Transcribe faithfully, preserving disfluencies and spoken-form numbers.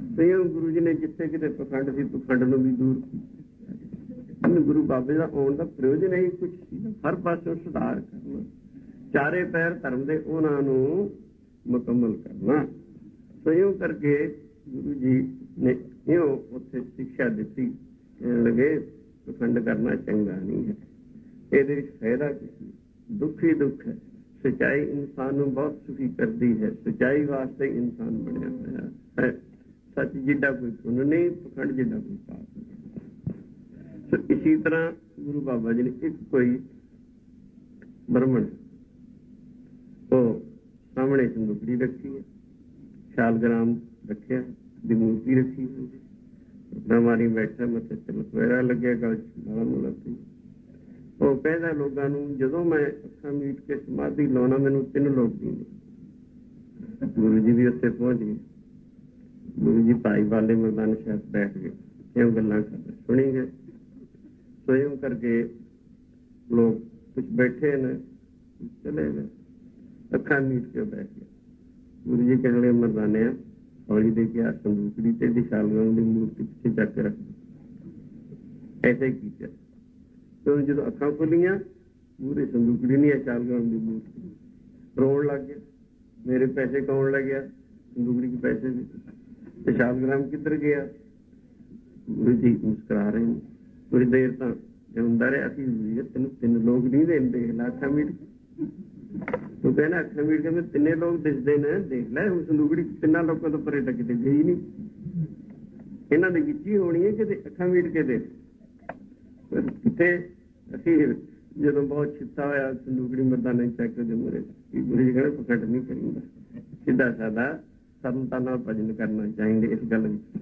ਸਈਓ ਗੁਰੂ ਜੀ ਨੇ ਜਿੱਥੇ ਕਿਤੇ ਪਖੰਡ ਸੀ ਪਖੰਡ ਨੂੰ ਵੀ ਦੂਰ ਕੀਤਾ। ਗੁਰੂ ਬਾਬੇ ਦਾ ਆਉਣ ਦਾ ਪ੍ਰਯੋਜਨ ਇਹੀ ਕੁਛ ਸੀ, ਹਰ ਪਾਸੋਂ ਸੁਧਾਰ ਕਰਨਾ, ਚਾਰੇ ਪੈਰ ਧਰਮ ਦੇ ਉਹਨਾਂ ਨੂੰ ਮੁਕੰਮਲ ਕਰਨਾ। ਸਈਓ ਕਰਕੇ ਗੁਰੂ ਜੀ ਨੇ ਇਉਂ ਉੱਥੇ ਸਿੱਖਿਆ ਦਿੱਤੀ, ਕਹਿਣ ਲੱਗੇ ਪਖੰਡ ਕਰਨਾ ਚੰਗਾ ਨਹੀਂ ਹੈ, ਇਹਦੇ ਵਿੱਚ ਫਾਇਦਾ ਕੁਛ ਨਹੀਂ, ਦੁੱਖ ਹੀ ਦੁੱਖ ਹੈ। ਸੱਚਾਈ ਇਨਸਾਨ ਨੂੰ ਬਹੁਤ ਸੁਖੀ ਕਰਦੀ ਹੈ, ਸੱਚਾਈ ਵਾਸਤੇ ਇਨਸਾਨ ਬਣਿਆ ਹੋਇਆ ਹੈ। ਸੱਚ ਜਿੱਡਾ ਕੋਈ ਪੁੰਨ ਨਹੀਂ, ਪਖੰਡ ਜਿੱਡਾ ਕੋਈ ਪਾਪ ਨਹੀਂ। ਇਸੀ ਤਰ੍ਹਾਂ ਗੁਰੂ ਬਾਬਾ ਜੀ ਨੇ ਇੱਕ ਕੋਈ ਬ੍ਰਾਹਮਣ ਉਹ ਸਾਹਮਣੇ ਸੰਦੂਕੜੀ ਰੱਖੀ ਹੈ, ਸ਼ਾਲਗ੍ਰਾਮ ਰੱਖਿਆ, ਦੀ ਮੂਰਤੀ ਰੱਖੀ ਹੋਈ ਹੈ, ਮਾਰੀ ਬੈਠਾ, ਮੱਥੇ ਚਮਕਵੇਰਾ ਲੱਗਿਆ, ਗਲ ਚ ਮਾਲਾ ਮੂਲਾ ਪਈ। ਉਹ ਕਹਿੰਦਾ ਲੋਕਾਂ ਨੂੰ, ਜਦੋਂ ਮੈਂ ਅੱਖਾਂ ਮੀਟ ਕੇ ਸਮਾਧੀ ਲਾਉਣਾ ਮੈਨੂੰ ਤਿੰਨ ਲੋਕ ਦਿੰਦੇ। ਗੁਰੂ ਜੀ ਵੀ ਉੱਥੇ ਪਹੁੰਚ ਗਏ। ਗੁਰੂ ਜੀ ਭਾਈ ਵਾਲੇ ਮੈਦਾਨ ਸ਼ਾਇਦ ਬੈਠ ਗਏ, ਇਉਂ ਗੱਲਾਂ ਕਰਦੇ ਸੁਣੀ ਗਏ। ਸੋ ਇਉਂ ਕਰਕੇ ਲੋਕ ਕੁਛ ਬੈਠੇ ਨੇ, ਚਲੇ ਗਏ, ਅੱਖਾਂ ਮੀਟ ਕੇ ਬੈਠ ਗਏ। ਗੁਰੂ ਜੀ ਕਹਿੰਦੇ ਮਰਦਾਨਿਆ ਹੌਲੀ ਦੇ ਕੇ ਆ ਸੰਦੂਕੜੀ ਤੇ ਦੀ ਸ਼ਾਲਗ੍ਰਾਮ ਦੀ ਮੂਰਤੀ ਪਿੱਛੇ ਚੱਕ ਕੇ ਰੱਖ। ਐਸਾ ਹੀ ਕੀਤਾ। ਤੇ ਜਦੋਂ ਅੱਖਾਂ ਖੁੱਲੀਆਂ, ਪੂਰੇ ਸੰਦੂਕੜੀ ਨਹੀਂ ਹੈ, ਸ਼ਾਲਗ੍ਰਾਮ ਦੀ ਮੂਰਤੀ। ਰੋਣ ਲੱਗ ਗਿਆ, ਮੇਰੇ ਪੈਸੇ ਕੌਣ ਲੈ ਗਿਆ, ਸੰਦੂਕੜੀ ਕੇ ਪੈਸੇ ਵੀ ਤੇ ਸ਼ਾਲਗ੍ਰਾਮ ਕਿੱਧਰ ਗਿਆ। ਗੁਰੂ ਜੀ ਮੁਸਕਰਾ ਰਹੇ ਨੇ। ਥੋੜੀ ਦੇਰ ਤਾਂ ਹੁੰਦਾ ਰਿਹਾ, ਅਸੀਂ ਤੈਨੂੰ ਤਿੰਨ ਲੋਕ ਨਹੀਂ ਦੇਣ, ਦੇਖ ਲੈ ਅੱਖਾਂ ਮੀਟ ਕੇ। ਤੂੰ ਕਹਿਣਾ ਅੱਖਾਂ ਮੀਟ ਕੇ ਮੈਂ ਤਿੰਨੇ ਲੋਕ ਦਿਸਦੇ ਨੇ, ਦੇਖ ਲੈ ਹੁਣ ਸੰਦੂਕੜੀ ਤਿੰਨਾਂ ਲੋਕਾਂ ਤੋਂ ਪਰੇ ਟੱਕ ਤੇ ਗਈ ਨਹੀਂ, ਇਹਨਾਂ ਦੇ ਵਿੱਚ ਹੀ ਹੋਣੀ ਹੈ ਕਿਤੇ ਅੱਖਾਂ ਮੀਟ ਕੇ ਦੇ। ਕਿਤੇ ਅਸੀਂ ਜਦੋਂ ਬਹੁਤ ਛਿੱਤਾ ਹੋਇਆ ਸੰਦੂਕੜੀ ਮਰਦਾਨੇ ਚੱਕ ਦੇ ਮੂਹਰੇ, ਗੁਰੂ ਜੀ ਕਹਿੰਦੇ ਪਖੰਡ ਨਹੀਂ ਕਰੀਦਾ, ਸਿੱਧਾ ਸਾਦਾ ਸਰਲਤਾ ਨਾਲ ਭਜਨ ਕਰਨਾ ਚਾਹੀਦਾ। ਇਸ ਗੱਲ ਵਿੱਚ